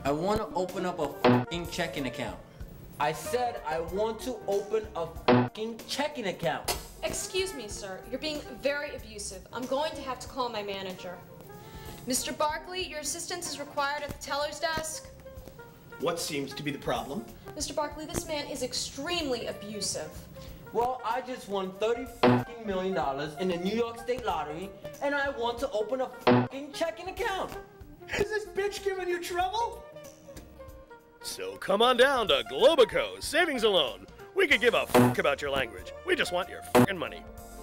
I want to open up a fucking checking account. I said I want to open a fucking checking account. Excuse me, sir. You're being very abusive. I'm going to have to call my manager. Mr. Barkley, your assistance is required at the teller's desk. What seems to be the problem? Mr. Barkley, this man is extremely abusive. Well, I just won $30 fucking million in the New York State Lottery, and I want to open a fucking checking account. Is this bitch giving you trouble? So come on down to GLOBOCO Savings and Loan. We could give a fuck about your language. We just want your fucking money.